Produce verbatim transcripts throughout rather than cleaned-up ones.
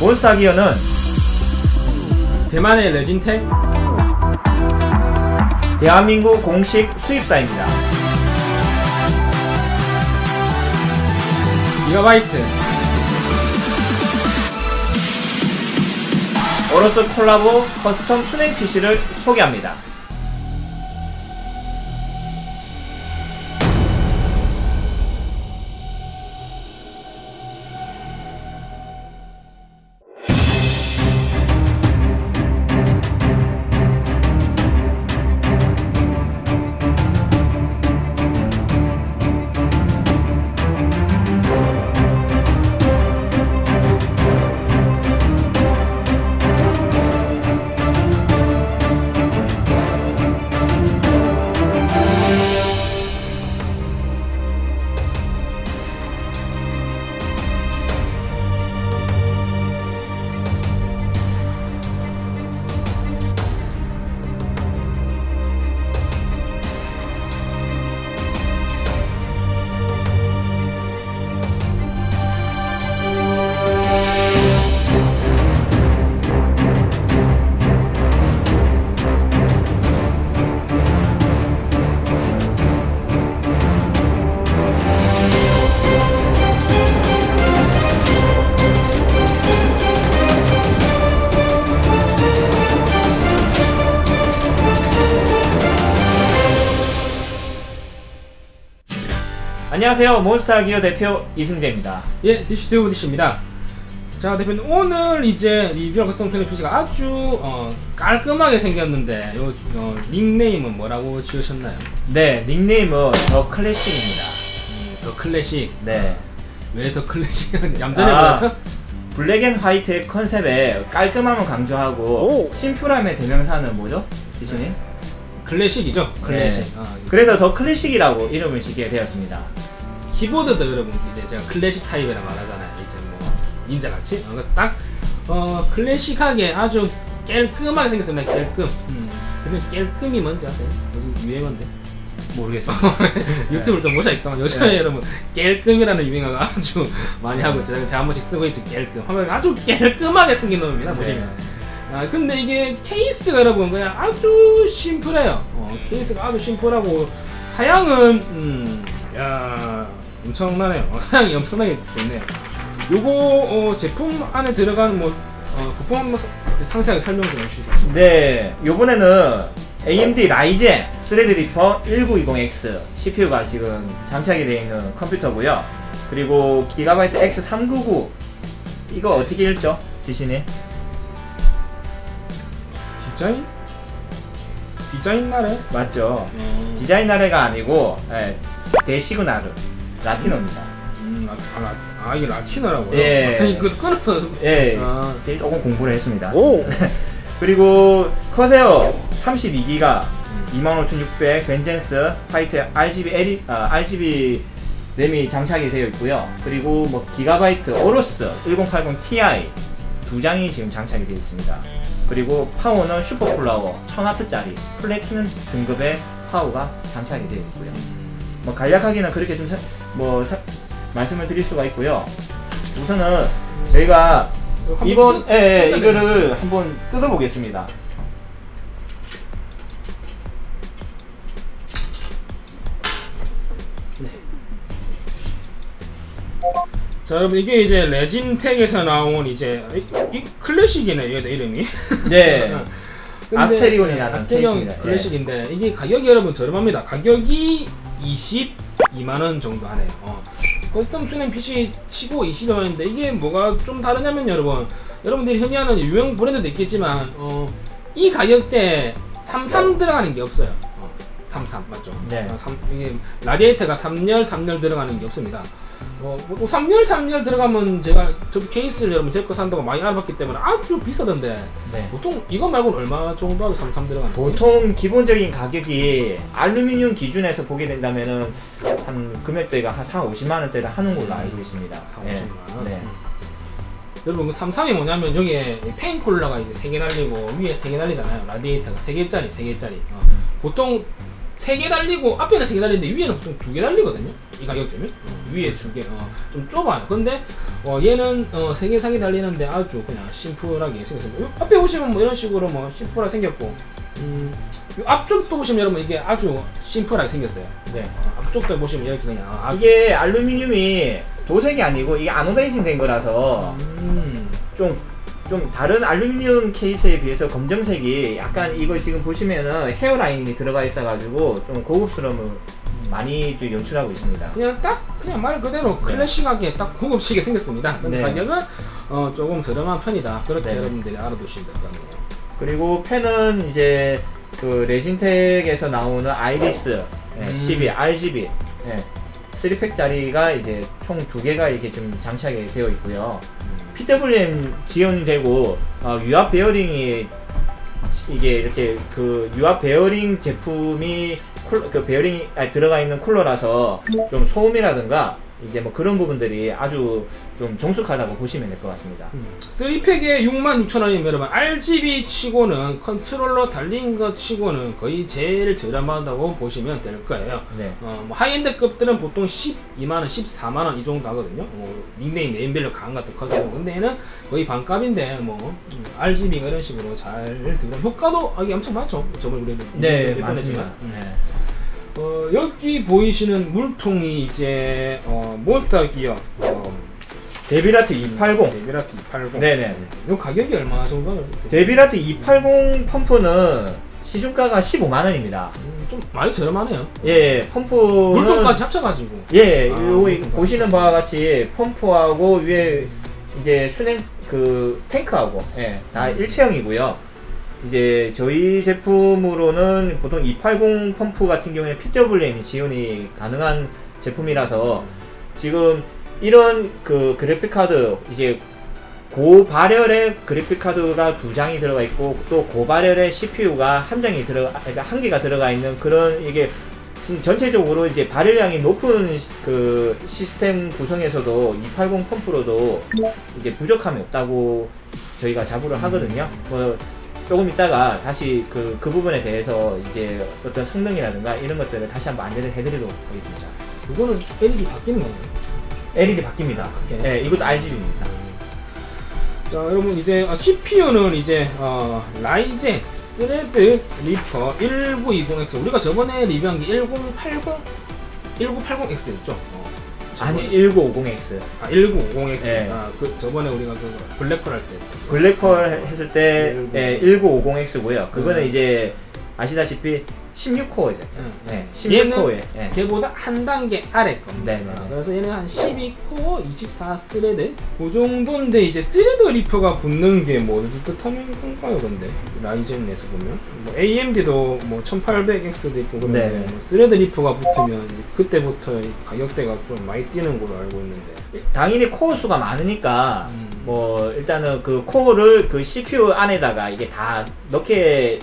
몬스터 기어는 대만의 레진텍, 대한민국 공식 수입사입니다. 기가바이트, 오로스 콜라보 커스텀 순행 피시를 소개합니다. 안녕하세요. 몬스터 기어 대표 이승재입니다. 예, 디시튜브 디시입니다. 자, 대표님, 오늘 이제 리뷰 커스텀 순행 피시가 아주 어, 깔끔하게 생겼는데 요 어, 닉네임은 뭐라고 지으셨나요? 네, 닉네임은 더 클래식입니다. 음, 더 클래식. 네. 왜 더 클래식? 얌전해 아, 보여서? 블랙 앤 화이트의 컨셉에 깔끔함을 강조하고 오. 심플함의 대명사는 뭐죠? 디시님? 클래식이죠. 클래식. 네. 어, 그래서 더 클래식이라고 이름을 짓게 되었습니다. 키보드도 여러분 이제 제가 클래식 타입이라 말하잖아요. 이제 뭐 닌자같이. 어, 그래서 딱 어, 클래식하게 아주 깔끔하게 생겼습니다. 깔끔. 음. 대표님, 깔끔이 뭔지 아세요? 요즘 유행어인데. 모르겠습니다. 유튜브를 좀 보자니까 요즘에 네. 여러분 깔끔이라는 유행어가 아주 많이 하고 제가, 제가 한 번씩 쓰고 있죠. 깔끔 하면 아주 깔끔하게 생긴 놈입니다. 네. 보시면. 아 근데 이게 케이스가 여러분 그냥 아주 심플해요. 어, 케이스가 아주 심플하고 사양은 음, 야 엄청나네요. 어, 사양이 엄청나게 좋네요. 요거 어, 제품 안에 들어가는 뭐 어, 부품 한번 상세하게 설명 좀 해주시겠습니다. 네, 요번에는 에이엠디 라이젠 스레드리퍼 천구백이십 엑스 씨피유가 지금 장착이 되어 있는 컴퓨터고요. 그리고 기가바이트 엑스 삼백구십구 이거 어떻게 읽죠? 디시님? 디자인? 디자인 나래? 맞죠? 음. 디자인 나래가 아니고 예, 데시그나르 라틴어입니다. 음, 아, 아, 아 이게 라틴어라고요? 예. 아니 그거 끊었어. 예, 아. 조금 공부를 했습니다. 오. 그리고 커세어 삼십이 기가 이만 오천육백 벤젠스 화이트 알지비 엘이, 아, 알지비 램이 장착이 되어 있고요. 그리고 뭐 기가바이트 오로스 천팔십 티아이 두 장이 지금 장착이 되어 있습니다. 그리고 파워는 슈퍼플라워 천 와트짜리 플래티넘 등급의 파워가 장착이 되어 있고요. 뭐 간략하게는 그렇게 좀 뭐 말씀을 드릴 수가 있고요. 우선은 저희가 이번 예, 예, 이거를 한번 뜯어보겠습니다. 네. 자 여러분 이게 이제 레진텍에서 나온 이제 이, 이 클래식이네 이게 이름이. 네. 근데, 아스테리온이라는 아스테리온 케이스입니다. 클래식인데 예. 이게 가격이 여러분 저렴합니다. 가격이 이십이만 원 정도 하네요. 어. 커스텀 순행 피시 치고 이십여만 원인데 이게 뭐가 좀 다르냐면 여러분 여러분들이 흔히 하는 유명 브랜드도 있겠지만 어, 이 가격대에 삼십삼 들어가는 게 없어요. 어, 삼십삼 맞죠? 네. 어, 삼, 이게 라디에이터가 삼 열, 삼 열 들어가는 게 없습니다. 어, 뭐 삼 열, 삼 열 들어가면 제가 저 케이스를 여러분 제 거 산다고 많이 알아봤기 때문에 아주 비싸던데 네. 보통 이거 말고는 얼마 정도 하고 삼십삼 들어가는 거예요? 보통 기본적인 가격이 알루미늄 기준에서 보게 된다면은 한 금액대가 한 사오십만 원대를 하는 걸로 알고 있습니다. 사오십만 원? 네. 여러분 그 삼십삼이 뭐냐면 여기에 페인 쿨러가 이제 세 개 달리고 위에 세 개 달리잖아요. 라디에이터가 세 개짜리 세 개짜리 어. 보통 세 개 달리고 앞에는 세 개 달리는데 위에는 보통 두 개 달리거든요. 이 가격대면 어, 위에 두 개, 어, 좀 좁아요. 근데 어, 얘는 어, 세 개, 세 개 달리는데 아주 그냥 심플하게 생겼습니다. 앞에 보시면 뭐 이런 식으로 뭐 심플하게 생겼고, 음, 요 앞쪽도 보시면 여러분 이게 아주 심플하게 생겼어요. 네. 어, 앞쪽도 보시면 이렇게 그냥 아주 이게 알루미늄이 도색이 아니고 이게 아노다이징 된 거라서 음, 좀 좀 다른 알루미늄 케이스에 비해서 검정색이 약간 이거 지금 보시면은 헤어라인이 들어가 있어가지고 좀 고급스러움을 많이 좀 연출하고 있습니다. 그냥 딱 그냥 말 그대로 네. 클래식하게 딱 고급지게 생겼습니다. 근데 네. 가격은 어, 조금 저렴한 편이다. 그렇게 네. 여러분들이 알아두시면 될 것 같네요. 그리고 펜은 이제 그 레진텍에서 나오는 아이리스 예, 음. 십이 알지비 예, 삼 팩짜리가 이제 총 두 개가 이렇게 좀 장착이 되어 있고요. 피더블유엠 지원되고 어, 유압 베어링이 이게 이렇게 그 유압 베어링 제품이 쿨, 그 베어링이 아니, 들어가 있는 쿨러라서 좀 소음이라든가 이제 뭐 그런 부분들이 아주 좀 정숙하다고 보시면 될 것 같습니다. 음. 삼 팩에 육만 육천 원이면 여러분 알지비 치고는 컨트롤러 달린 것 치고는 거의 제일 저렴하다고 보시면 될 거예요. 네. 어, 뭐 하이엔드급들은 보통 십이만 원, 십사만 원 이 정도 하거든요. 뭐 닉네임 네임밸류 강한 같은 커세요. 근데 얘는 거의 반값인데 뭐 음, 알지비가 이런 식으로 잘 들어 효과도 아, 이게 엄청 많죠. 저번 우리 네, 맞습니다. 음. 네. 어, 여기 보이시는 물통이 이제 어, 몬스터 기어 어, 데빌라트 이백팔십. 데빌라트 이백팔십. 네네. 요 가격이 얼마 정도? 데빌라트 이백팔십 펌프는 시중가가 십오만 원입니다. 음, 좀 많이 저렴하네요. 예, 펌프는 물통까지 합쳐가지고. 예, 아, 요 물통까지. 보시는 바와 같이 펌프하고 위에 이제 순행 그 탱크하고 예, 다 음. 일체형이고요. 이제 저희 제품으로는 보통 이백팔십 펌프 같은 경우에 피더블유엠이 지원이 가능한 제품이라서 지금 이런 그 그래픽 카드 이제 고발열의 그래픽 카드가 두 장이 들어가 있고 또 고발열의 씨피유가 한 장이 들어 그러니까 한 개가 들어가 있는 그런 이게 전체적으로 이제 발열량이 높은 시, 그 시스템 구성에서도 이백팔십 펌프로도 이제 부족함이 없다고 저희가 자부를 하거든요. 뭐 조금 있다가 다시 그, 그 부분에 대해서 이제 어떤 성능이라든가 이런 것들을 다시 한번 안내를 해드리도록 하겠습니다. 이거는 엘이디 바뀌는 건가요? 엘이디 바뀝니다. 바뀌어요? 네, 이것도 알지비입니다. 자, 여러분 이제 어, 씨피유는 이제 어, 라이젠 스레드 리퍼 천구백이십 엑스 우리가 저번에 리뷰한 게 천팔십 천구백팔십 엑스였죠? 어, 아니 천구백오십 엑스. 아, 천구백오십 엑스. 네. 아, 그 저번에 우리가 그 블랙홀 할 때. 블랙펄 했을 때 예, 천구백오십 엑스고요. 그거는 음. 이제 아시다시피 십육 코어죠. 음. 네, 십육 코어에. 예. 걔보다 한 단계 아래 겁니다. 네네네. 아, 그래서 얘는 한 십이 코어, 이십사 스레드 그 정도인데 이제 스레드 리퍼가 붙는 게 뭐 뜻하는 건가요, 근데 라이젠에서 보면 뭐 에이엠디도 뭐 천팔백 엑스도 있고 그런데 네. 뭐 스레드 리퍼가 붙으면 이제 그때부터 이 가격대가 좀 많이 뛰는 걸로 알고 있는데. 당연히 코어 수가 많으니까 음. 뭐 일단은 그 코어를 그 씨피유 안에다가 이게 다 넣게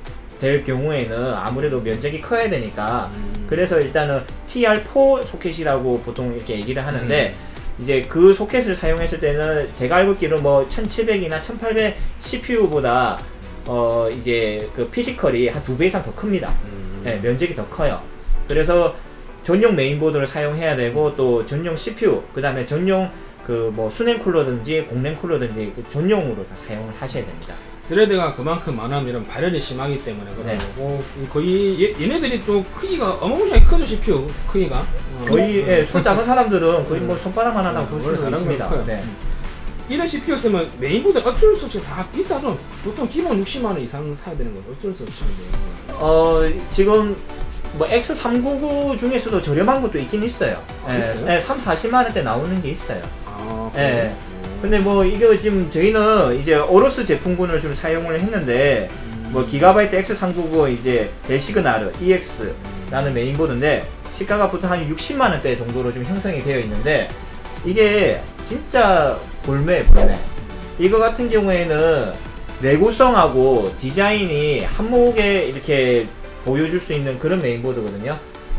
될 경우에는 아무래도 면적이 커야 되니까 음. 그래서 일단은 티알 사 소켓이라고 보통 이렇게 얘기를 하는데 음. 이제 그 소켓을 사용했을 때는 제가 알고 있기로는 뭐 천칠백이나 천팔백 씨피유보다 어 이제 그 피지컬이 한 두 배 이상 더 큽니다. 음. 네, 면적이 더 커요. 그래서 전용 메인보드를 사용해야 되고 또 전용 씨피유 그 다음에 전용 그 뭐 수냉 쿨러든지 공냉 쿨러든지 그 전용으로 다 사용을 하셔야 됩니다. 스레드가 그만큼 많으면 이런 발열이 심하기 때문에 그런 네. 거고 거의 얘, 얘네들이 또 크기가 어마무시하게 크죠 씨피유 크기가 어, 거의 어, 예, 손 작은 사람들은 거의 뭐 음. 손바닥만 하다고 볼 원래 수도 다른 있습니다. 건 커요. 네. 이런 씨피유 쓰면 메인보드 어쩔 수 없이 다 비싸죠. 보통 기본 육십만 원 이상 사야 되는 건 어쩔 수 없이 근데 어 지금 뭐 엑스 삼백구십구 중에서도 저렴한 것도 있긴 있어요. 아, 예, 있어요? 예, 삼, 사십만 원대 나오는 게 있어요. 아, 예. 그래요? 근데 뭐 이게 지금 저희는 이제 오로스 제품군을 좀 사용을 했는데 음. 뭐 기가바이트 엑스 삼백구십구 이제 델시그나르 이엑스라는 메인보드인데 시가가 보통 한 육십만 원대 정도로 좀 형성이 되어 있는데 이게 진짜 볼매 볼매. 이거 같은 경우에는 내구성하고 디자인이 한몫에 이렇게 보여줄 수 있는 그런 메인보드거든요.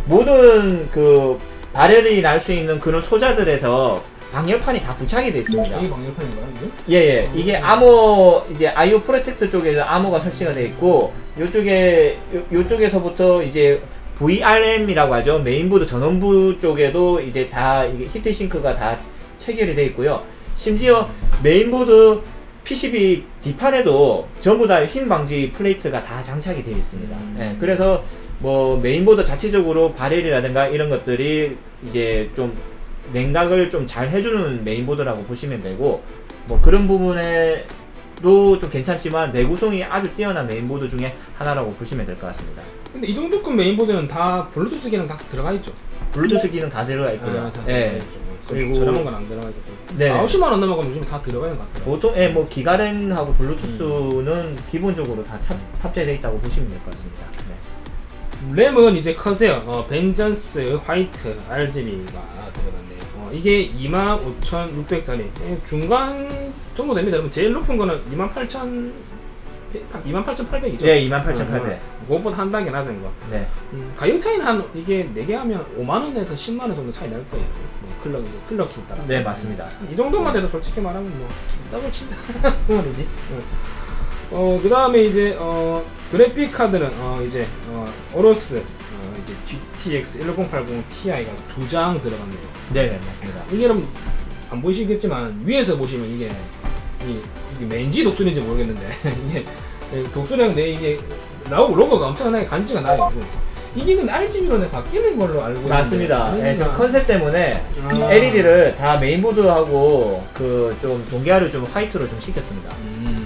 모든 그 발열이 날 수 있는 그런 소자들에서 방열판이 다 부착이 되어 있습니다. 이게 방열판인가요 이게? 예예. 이게 아모 이제 아이오 프로텍터 쪽에 아모가 설치가 되어 있고 요쪽에 요, 요쪽에서부터 이제 브이알엠이라고 하죠. 메인보드 전원부 쪽에도 이제 다 이게 히트싱크가 다 체결이 되어 있고요. 심지어 메인보드 피시비 뒷판에도 전부 다 흰 방지 플레이트가 다 장착이 되어 있습니다. 음. 예, 그래서 뭐 메인보드 자체적으로 발열이라든가 이런 것들이 이제 좀 냉각을 좀 잘 해주는 메인보드라고 보시면 되고, 뭐 그런 부분에도 또 괜찮지만 내구성이 아주 뛰어난 메인보드 중에 하나라고 보시면 될 것 같습니다. 근데 이 정도급 메인보드는 다 블루투스 기능 다 들어가 있죠. 블루투스 기능 다 들어가 있고요. 아, 다 예. 들어가 있죠. 그리고 저렴한 건 안 들어가 있고. 네. 사십만 원 넘어가면 요즘에 다 들어가 있는 것 같아요. 보통 예, 뭐 기가랜하고 블루투스는 음. 기본적으로 다 탑, 탑재되어 있다고 보시면 될 것 같습니다. 네. 램은 이제 커세어 어, 벤전스 화이트 알지비가 들어갔네요. 어, 이게 이만 오천육백 짜리 중간 정도 됩니다. 그럼 제일 높은 거는 이만 팔천 이만 팔천팔백이죠. 예, 이만 팔천팔백. 어, 그것보다 한 단계 낮은 거. 네. 음, 가격 차이는 한 이게 네 개 하면 오만 원에서 십만 원 정도 차이 날 거예요. 뭐 클럭 이제 클럭 수 따라서. 네, 맞습니다. 이 정도만 돼도 솔직히 말하면 뭐 더블 친다. 그 말이지. 어, 그 다음에 이제 어, 그래픽 카드는 어, 이제 어, 오로스 어, 이제 지티엑스 천팔십 티아이가 두 장 들어갔네요. 네, 네, 맞습니다. 이게 여러분 안 보이시겠지만 위에서 보시면 이게 이, 이게 맨지 독수리인지 모르겠는데 이게 독수리랑 내 이게 나오고 로고가 엄청나게 간지가 나요. 이게 근데 알지비로 바뀌는 걸로 알고 있는데 맞습니다. 예, 저 아. 컨셉 때문에 아. 엘이디를 다 메인보드하고 그 좀 동계화를 좀 화이트로 좀 시켰습니다. 음.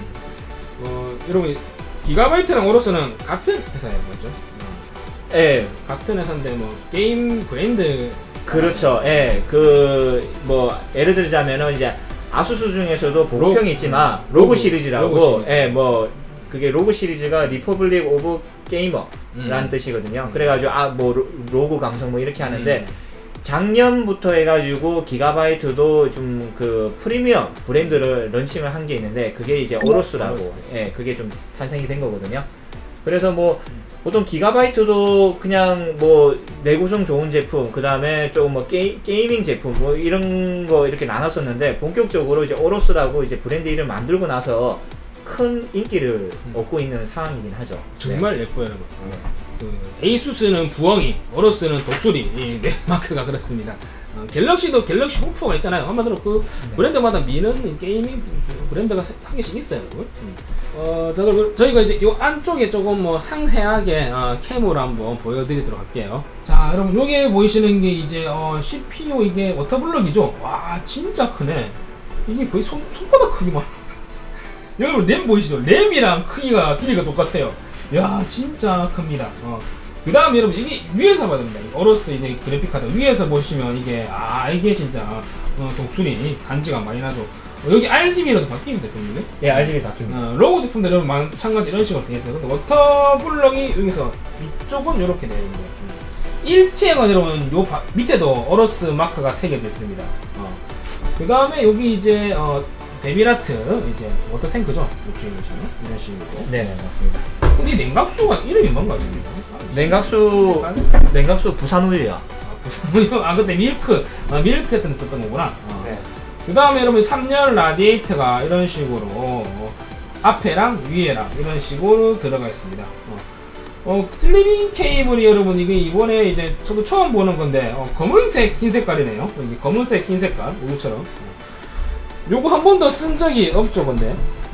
어, 여러분 기가바이트랑 오로스는 같은 회사예요, 맞죠? 어. 예, 같은 회사인데 뭐 게임 브랜드 그렇죠. 예, 그 뭐 예를 들자면은 이제 아수스 중에서도 보급형이 있지만 로그, 로그, 시리즈라고, 로그 시리즈. 예, 뭐 그게 로그 시리즈가 리퍼블릭 오브 게이머라는 음. 뜻이거든요. 음. 그래가지고 아 뭐 로그 감성 뭐 이렇게 하는데 음. 작년부터 해가지고 기가바이트도 좀 그 프리미엄 브랜드를 런칭을 한 게 있는데 그게 이제 오로스라고, 오로스. 예, 그게 좀 탄생이 된 거거든요. 그래서 뭐 보통 기가바이트도 그냥 뭐 내구성 좋은 제품, 그 다음에 조금 뭐 게이, 게이밍 제품 뭐 이런 거 이렇게 나눴었는데 본격적으로 이제 오로스라고 이제 브랜드 이름 만들고 나서 큰 인기를 음. 얻고 있는 상황이긴 하죠. 정말 예뻐요, 여러분. 그 에이수스는 부엉이, 오로스는 독수리, 이 네 마크가 그렇습니다. 어, 갤럭시도 갤럭시 호프가 있잖아요. 한마디로 그 네. 브랜드마다 미는 게이밍 브랜드가 한 개씩 있어요, 여러분. 음. 어, 저, 저희가 이제 요 안쪽에 조금 뭐 상세하게 어, 캠으로 한번 보여드리도록 할게요. 자, 여러분, 요게 보이시는 게 이제 어, 씨피유 이게 워터블럭이죠. 와, 진짜 크네. 이게 거의 손, 손바닥 크기만. 여러분, 램 보이시죠? 램이랑 크기가 길이가 똑같아요. 야, 진짜 큽니다. 어. 그 다음에 여러분, 이게 위에서 봐야 됩니다. 오로스 이제 그래픽카드 위에서 보시면 이게, 아, 이게 진짜 어, 독수리 간지가 많이 나죠. 어, 여기 알지비로도 바뀌는데, 대표님? 예, 알지비 바뀝니다. 어, 로고 제품들 여러분 마찬가지 이런 식으로 되어 있어요. 근데 워터블럭이 여기서 위쪽은 이렇게 되어 있는데, 일체가 여러분 요 바, 밑에도 오로스 마크가 새겨져 있습니다. 어. 그 다음에 여기 이제 어, 데빌아트 이제 워터 탱크죠. 이쪽에 보시면 이런 식으로. 네, 네, 맞습니다. 근데 이 냉각수가 이름이 뭔가 지금? 냉각수, 냉각수 부산 우유야. 아, 부산 우유. 아, 그때 밀크, 아, 밀크 했던 데 썼던 거구나. 어. 네. 그 다음에 여러분 삼 열 라디에이터가 이런 식으로 어, 앞에랑 위에랑 이런 식으로 들어가 있습니다. 어, 어 슬리빙 케이블이 여러분 이게 이번에 이제 저도 처음 보는 건데 어, 검은색 흰 색깔이네요. 이게 검은색 흰 색깔 우유처럼. 어. 요거 한 번도 쓴 적이 없죠, 근데.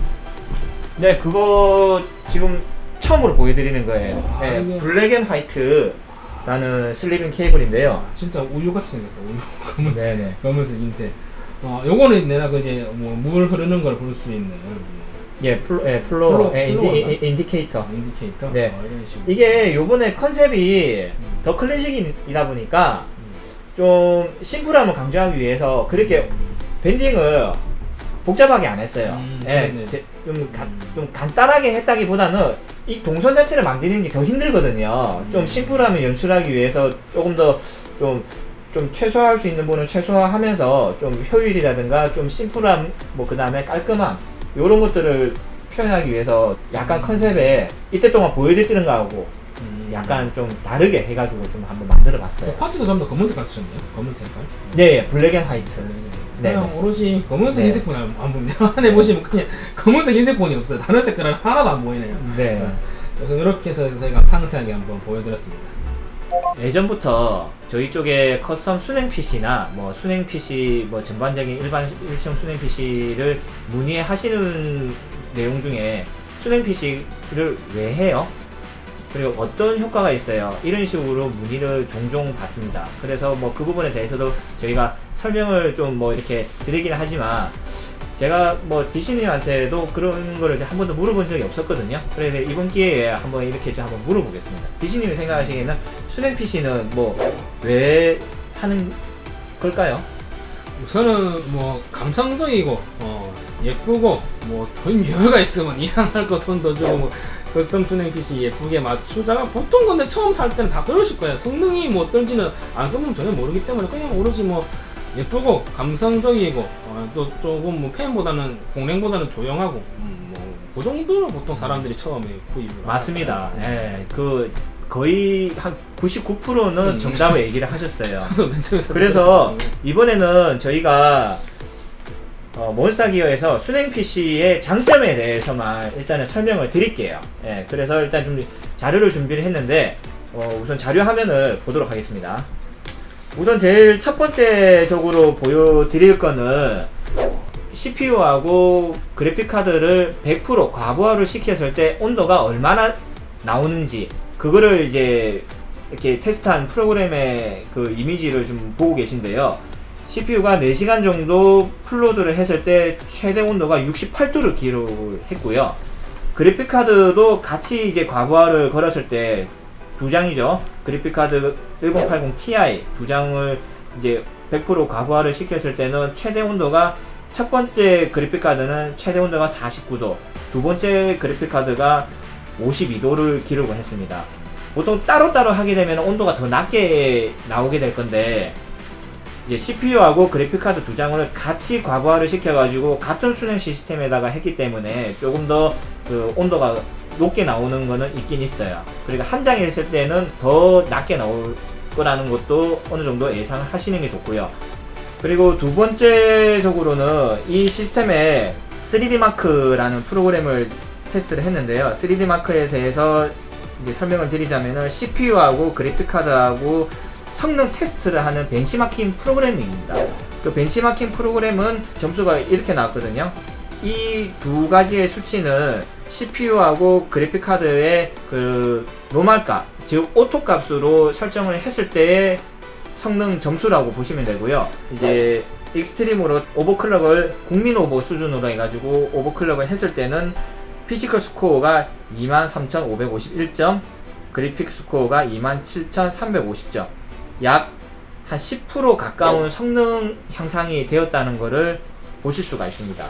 네, 그거 지금 처음으로 보여드리는 거예요. 아, 네, 이게- 블랙 앤 화이트라는 슬리빙 케이블인데요. 아, 진짜 우유같이 생겼다. 우유 검은색, 네네. 검은색 흰색. 어, 요거는 내가 그 이제 뭐 물 흐르는 걸 볼 수 있는 예, 플로, 예, 플로, 플로, 예, 플로어인가? 인디, 인- 인디케이터. 인디케이터. 네. 어, 이런 식으로. 이게 요번에 컨셉이 음. 더 클래식이다 보니까 음. 좀 심플함을 강조하기 위해서 그렇게 음. 밴딩을 복잡하게 안 했어요. 음, 예, 네네. 제- 좀, 가, 음. 좀 간단하게 했다기보다는 이 동선 자체를 만드는 게 더 힘들거든요. 음. 좀 심플함을 연출하기 위해서 조금 더 좀 좀 최소화할 수 있는 부분을 최소화하면서 좀 효율이라든가 좀 심플함, 뭐 그 다음에 깔끔함 요런 것들을 표현하기 위해서 약간 음. 컨셉에 이때 동안 보여드렸던 거하고 음. 약간 좀 다르게 해가지고 좀 한번 만들어 봤어요. 그 파츠도 전부 다 검은 색깔 쓰셨네요. 검은 색깔. 네, 예, 블랙 앤 화이트. 네. 그냥 오로지 검은색 네. 흰색뿐이 안, 안 보이네요. 안에 보시면 그냥 검은색 흰색뿐이 없어요. 다른 색깔은 하나도 안 보이네요. 네. 그래서 이렇게 해서 제가 상세하게 한번 보여드렸습니다. 예전부터 저희 쪽에 커스텀 순행 피씨나 뭐 순행 피씨 뭐 전반적인 일반 일체형 순행 피씨를 문의하시는 내용 중에 순행 피씨를 왜 해요? 그리고 어떤 효과가 있어요? 이런 식으로 문의를 종종 받습니다. 그래서 뭐 그 부분에 대해서도 저희가 설명을 좀 뭐 이렇게 드리긴 하지만 제가 뭐 디씨님한테도 그런 거를 한 번도 물어본 적이 없었거든요. 그래서 이번 기회에 한번 이렇게 좀 한번 물어보겠습니다. 디씨님이 생각하시기에는 순행 피씨는 뭐 왜 하는 걸까요? 우선은 뭐 감성적이고 어, 예쁘고 뭐 돈 여유가 있으면 이양할 거 돈 더 주고 뭐 커스텀 순행 피씨 예쁘게 맞추자가 보통 근데 처음 살 때는 다 그러실 거예요. 성능이 뭐 어떤지는 안 써보면 전혀 모르기 때문에 그냥 오로지 뭐 예쁘고 감성적이고 어, 또 조금 뭐 펜보다는 공랭보다는 조용하고 음, 뭐그 정도로 보통 사람들이 처음에 구입을 맞습니다. 예, 그 거의 한 구십구 퍼센트는 음. 정답을 얘기를 하셨어요. 저도 맨 처음에 그래서 이번에는 저희가 어, 몬스타기어에서 순행 피씨의 장점에 대해서만 일단은 설명을 드릴게요. 예, 그래서 일단 좀 자료를 준비를 했는데 어, 우선 자료 화면을 보도록 하겠습니다. 우선 제일 첫 번째적으로 보여드릴 거는 씨피유하고 그래픽카드를 백 퍼센트 과부하를 시켰을 때 온도가 얼마나 나오는지 그거를 이제 이렇게 테스트한 프로그램의 그 이미지를 좀 보고 계신데요. 씨피유가 네 시간 정도 풀로드를 했을 때 최대 온도가 육십팔 도를 기록을 했고요. 그래픽카드도 같이 이제 과부하를 걸었을 때 두 장이죠. 그래픽카드 천팔십 티아이 두 장을 이제 백 퍼센트 과부하를 시켰을 때는 최대 온도가 첫 번째 그래픽카드는 최대 온도가 사십구 도, 두 번째 그래픽카드가 오십이 도를 기록을 했습니다. 보통 따로따로 하게 되면 온도가 더 낮게 나오게 될 건데 이제 씨피유하고 그래픽카드 두 장을 같이 과부하를 시켜가지고 같은 순행 시스템에다가 했기 때문에 조금 더 그 온도가 높게 나오는 거는 있긴 있어요. 그러니까 한 장에 있을 때는 더 낮게 나올 거라는 것도 어느 정도 예상을 하시는 게 좋고요. 그리고 두 번째적으로는 이 시스템에 쓰리디 마크라는 프로그램을 테스트를 했는데요. 쓰리디 마크에 대해서 이제 설명을 드리자면은 씨피유하고 그래픽카드하고 성능 테스트를 하는 벤치마킹 프로그램입니다. 그 벤치마킹 프로그램은 점수가 이렇게 나왔거든요. 이 두 가지의 수치는 씨피유하고 그래픽카드의 그 노멀 값, 즉 오토 값으로 설정을 했을 때의 성능 점수라고 보시면 되고요. 이제 익스트림으로 오버클럭을 국민 오버 수준으로 해가지고 오버클럭을 했을 때는 피지컬 스코어가 이만 삼천오백오십일 점, 그래픽 스코어가 이만 칠천삼백오십 점, 약 한 십 퍼센트 가까운 성능 향상이 되었다는 것을 보실 수가 있습니다.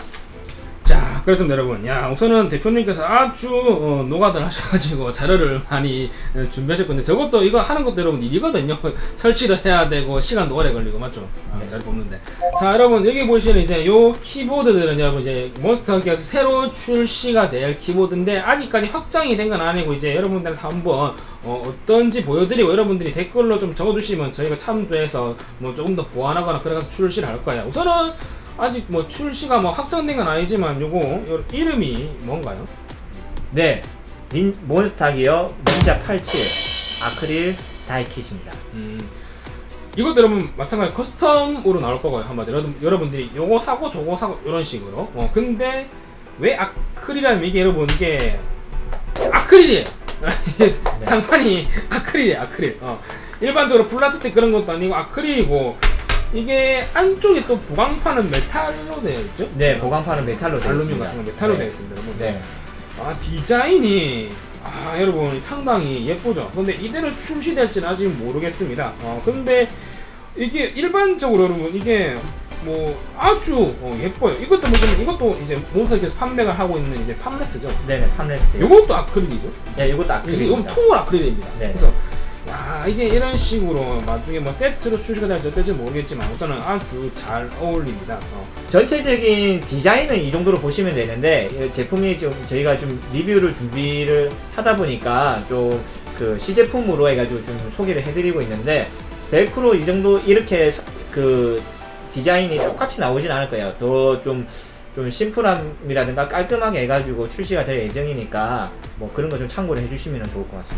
자, 그렇습니다 여러분. 야, 우선은 대표님께서 아주 어, 노가다를 하셔가지고 자료를 많이 어, 준비하실 건데 저것도 이거 하는 것도 여러분 일이거든요. 설치도 해야 되고 시간도 오래 걸리고 맞죠? 아, 네. 잘 뽑는데. 자, 여러분 여기 보시는 이제 요 키보드들은 여러분 이제 몬스터기어에서 새로 출시가 될 키보드인데 아직까지 확장이 된 건 아니고 이제 여러분들한테 한번 어, 어떤지 보여드리고 여러분들이 댓글로 좀 적어주시면 저희가 참조해서 뭐 조금 더 보완하거나 그래가지고 출시를 할 거예요. 우선은 아직 뭐 출시가 뭐 확정된 건 아니지만 요거 요 이름이 뭔가요? 네, 닌, 몬스타기어 닌자 팔십칠 아크릴 다이킷입니다. 음, 이것도 여러분 마찬가지 커스텀으로 나올 거고요. 한마디로 여러분, 여러분들이 요거 사고 저거 사고 이런 식으로. 어 근데 왜 아크릴이라면 이게 여러분 이게 아크릴이에요. 네. 상판이 아크릴이에요. 아크릴. 어 일반적으로 플라스틱 그런 것도 아니고 아크릴이고. 이게 안쪽에 또 보강판은 메탈로 되어 있죠? 네, 보강판은 메탈로 되어 알루미늄 있습니다. 같은 거 메탈로 네. 되어 있습니다. 여러분. 네. 아 디자인이 아 여러분 상당히 예쁘죠? 근데 이대로 출시될지는 아직 모르겠습니다. 어 근데 이게 일반적으로 여러분 이게 뭐 아주 어, 예뻐요. 이것도 보시면 이것도 이제 몬스터기어에서 판매를 하고 있는 이제 팜레스죠? 네네, 팜레스트. 요것도 아크릴이죠? 네, 이것도 이건 아크릴입니다. 통으로 아크릴입니다. 네. 그래서 야 이게 이런 식으로 나중에 뭐 세트로 출시가 될지 어떨지 모르겠지만 우선은 아주 잘 어울립니다. 어. 전체적인 디자인은 이 정도로 보시면 되는데 이 제품이 좀 저희가 좀 리뷰를 준비를 하다 보니까 좀 그 시제품으로 해가지고 좀 소개를 해드리고 있는데 백 퍼센트 이 정도 이렇게 그 디자인이 똑같이 나오진 않을 거예요. 더 좀 좀 심플함이라든가 깔끔하게 해가지고 출시가 될 예정이니까 뭐 그런 거 좀 참고를 해주시면 좋을 것 같습니다.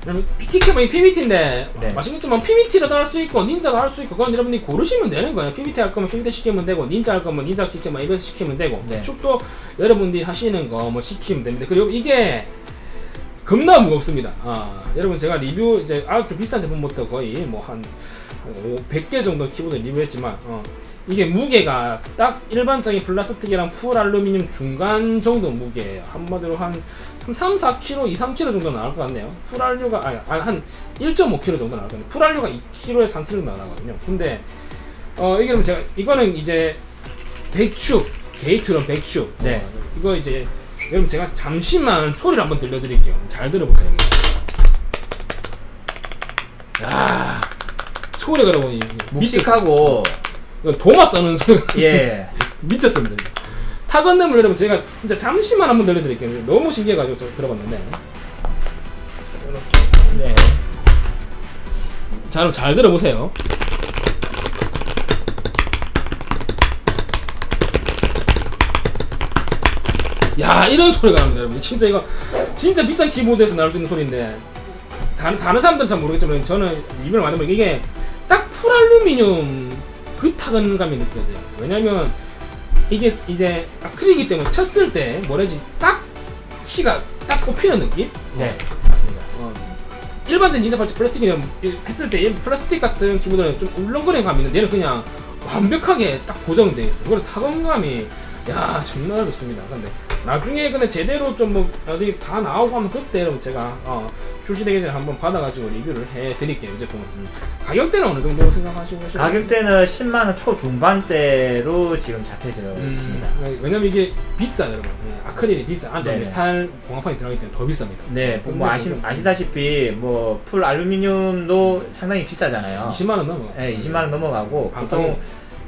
티켓이 피비티인데 네. 아시겠지만 피비티라도 할 수 있고 닌자가 할 수 있고 그건 여러분들이 고르시면 되는 거예요. 피비티 할 거면 피비티 시키면 되고 닌자 할 거면 닌자 티켓 뭐 에이비에스 시키면 되고 네. 축도 여러분들이 하시는 거 뭐 시키면 됩니다. 그리고 이게 겁나 무겁습니다. 아, 여러분 제가 리뷰 이제 아주 비싼 제품부터 거의 뭐 한 백 개 정도 키보드 리뷰했지만 어, 이게 무게가 딱 일반적인 플라스틱이랑 풀 알루미늄 중간 정도 무게예요. 한마디로 한 삼, 사 킬로그램, 이, 삼 킬로그램 정도 나올 것 같네요. 풀 알류가 아니, 한 일 점 오 킬로그램 정도 나올 것 같네요. 풀 알류가 이 킬로그램에서 삼 킬로그램 정도 나가거든요. 근데 어 이게 제가 이거는 이제 백축 게이트론 백축. 네. 어, 이거 이제 여러분 제가 잠시만 소리를 한번 들려드릴게요. 잘 들어보세요. 아, 소리가 여러분 묵직하고 도마 써는 소리가 예 미쳤습니다. 타건냄을 여러분 제가 진짜 잠시만 한번 들려드릴게요. 너무 신기해가지고 저 들어봤는데 네. 자, 그럼 잘 들어보세요. 야, 이런 소리가 납니다, 여러분. 진짜 이거 진짜 비싼 키보드에서 나올 수 있는 소리인데 다른, 다른 사람들은 잘 모르겠지만 저는 리뷰를 많이 보면 이게 딱 풀알루미늄 그 타건감이 느껴져요. 왜냐면 이게 이제 아크릴이기 때문에 쳤을 때 뭐라지 딱 키가 딱 꼽히는 느낌? 네, 맞습니다. 어, 일반적인 닌자 팔찌 플라스틱이면 했을 때 플라스틱 같은 키보드는 좀 울렁거리는 감이 있는데 얘는 그냥 완벽하게 딱 고정되어 있어요. 그래서 타건감이 야 정말 좋습니다. 근데 나중에 근데 제대로 좀 뭐 나중에 다 나오고 하면 그때 제가 어, 출시되기 전에 한번 받아가지고 리뷰를 해드릴게요. 이 제품은. 음. 가격대는 어느 정도 생각하시고 계시나요? 가격대는 십만 원 초중반대로 지금 잡혀져 음, 있습니다. 왜냐면 이게 비싸요, 여러분. 예, 아크릴이 비싸. 안에 네네. 메탈 공합판이 들어가기 때문에 더 비쌉니다. 네, 뭐 아시, 아시다시피 뭐 풀 알루미늄도 상당히 비싸잖아요. 이십만 원 넘어. 네, 이십만 원 넘어가고 방방이. 보통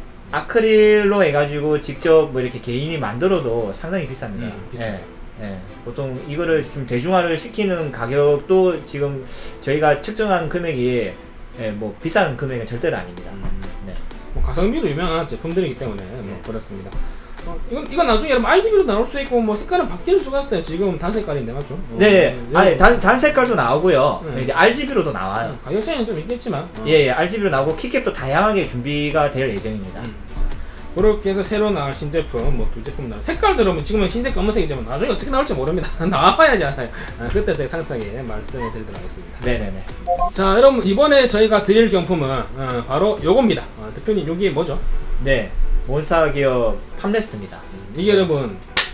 아크릴로 해가지고 직접 뭐 이렇게 개인이 만들어도 상당히 비쌉니다. 음, 비싸요. 네, 네. 보통 이거를 좀 대중화를 시키는 가격도 지금 저희가 측정한 금액이 네, 뭐 비싼 금액은 절대로 아닙니다. 음. 네. 뭐 가성비로 유명한 제품들이기 때문에 뭐 네. 그렇습니다. 어, 이건 이건 나중에 여러분 알지비로 나올 수 있고 뭐 색깔은 바뀔 수가 있어요. 지금 단 색깔인데 맞죠? 어, 네, 어, 아니 단, 단 색깔도 나오고요. 네. 이제 알지비로도 나와요. 어, 가격 차이는 좀 있겠지만. 어. 예, 예, 알지비로 나오고 키캡도 다양하게 준비가 될 예정입니다. 음. 그렇게 해서 새로 나올 신제품 뭐 두 제품 나올 색깔도 여러분 지금은 흰색 검은색이지만 나중에 어떻게 나올지 모릅니다. 나와봐야지 알아요. 아, 그때 제가 상세하게 말씀을 드리도록 하겠습니다. 네네네. 자 여러분 이번에 저희가 드릴 경품은 어, 바로 요겁니다. 어, 대표님 여기 뭐죠? 네, 몬스타 기어 팜레스트입니다. 음, 이게 여러분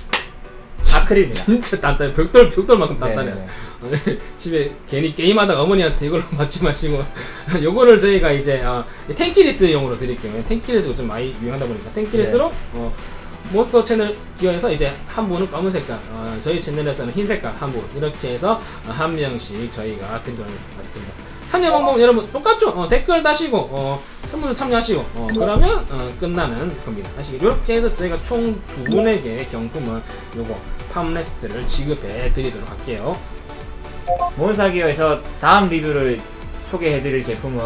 아크릴입니다. 진짜 단단해. 벽돌 벽돌만큼 단단해요. 네네네. 집에 괜히 게임하다가 어머니한테 이걸로 맞지 마시고 요거를 저희가 이제 어, 탱키리스용으로 드릴게요. 탱키리스가 좀 많이 유행하다 보니까 탱키리스로 어, 몬스터 채널 기어에서 이제 한 분은 검은 색깔, 어, 저희 채널에서는 흰 색깔 한 분, 이렇게 해서 어, 한 명씩 저희가 드리도록 하겠습니다. 참여 방법은 여러분 똑같죠? 어, 댓글 다시고 어, 선물로 참여하시고 어, 그러면 어, 끝나는 겁니다. 아시겠죠? 이렇게 해서 저희가 총 두 분에게 경품은 요거 팜레스트를 지급해 드리도록 할게요. 몬스타 기어에서 다음 리뷰를 소개해드릴 제품은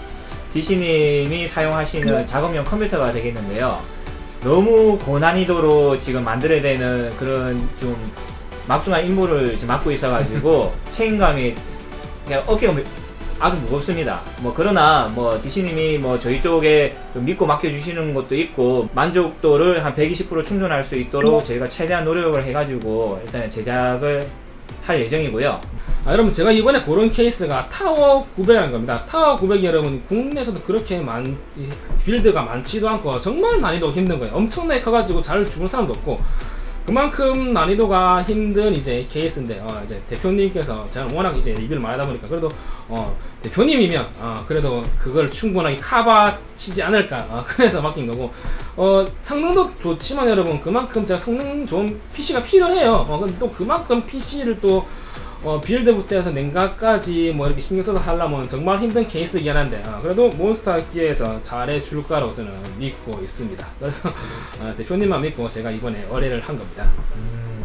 디씨님이 사용하시는 작업용 컴퓨터가 되겠는데요. 너무 고난이도로 지금 만들어야 되는 그런 좀 막중한 임무를 지금 맡고 있어가지고 책임감이 그냥 어깨가 아주 무겁습니다. 뭐 그러나 뭐 디씨님이 뭐 저희 쪽에 좀 믿고 맡겨주시는 것도 있고 만족도를 한 백이십 퍼센트 충전할 수 있도록 저희가 최대한 노력을 해가지고 일단은 제작을 할 예정이고요. 아, 여러분 제가 이번에 고른 케이스가 타워 구백이라는 겁니다. 타워 구백이 여러분 국내에서도 그렇게 많 빌드가 많지도 않고 정말 난이도가 힘든 거예요. 엄청나게 커가지고 잘 주는 사람도 없고 그만큼 난이도가 힘든 이제 케이스인데 어, 이제 대표님께서 제가 워낙 이제 리뷰를 많이 하다 보니까 그래도 어, 대표님이면 어, 그래도 그걸 충분하게 커버 치지 않을까 어, 그래서 맡긴 거고 어, 성능도 좋지만 여러분 그만큼 제가 성능 좋은 피씨가 필요해요. 어, 근데 또 그만큼 피씨를 또 어, 빌드부터 해서 냉각까지 뭐 이렇게 신경 써서 하려면 정말 힘든 케이스이긴 한데 어, 그래도 몬스타 기어에서 잘해줄 거라고 저는 믿고 있습니다. 그래서 어, 대표님만 믿고 제가 이번에 의뢰를 한 겁니다. 음...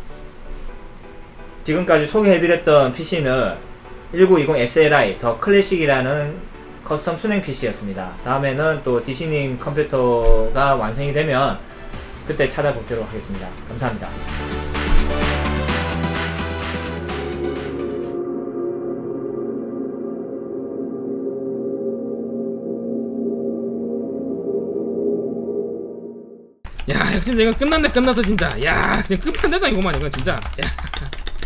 지금까지 소개해드렸던 피씨는 천구백이십 에스엘아이 더 클래식이라는 커스텀 순행 피씨였습니다. 다음에는 또 디씨님 컴퓨터가 완성이 되면 그때 찾아뵙도록 하겠습니다. 감사합니다. 진짜 이거 끝났네 끝났어 진짜. 야 그냥 끝판대장이구만 이건 진짜. 야.